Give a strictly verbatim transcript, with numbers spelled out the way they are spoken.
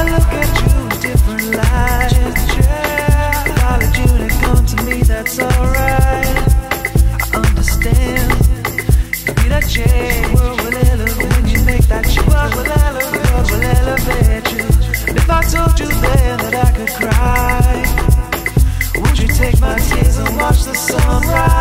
look at you in different light. If I let you to come to me, that's alright. I understand. You be that change. The world will elevate when you make that change. The world will elevate. The world will elevate you. And if I told you then that I could cry, would you take my tears and watch the sunrise?